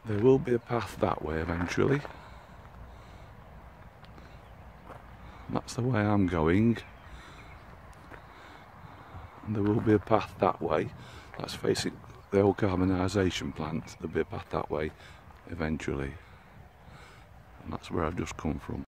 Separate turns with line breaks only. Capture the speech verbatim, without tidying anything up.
There will be a path that way eventually. That's the way I'm going. And there will be a path that way. That's facing the old carbonisation plant. There'll be a path that way eventually. And that's where I've just come from.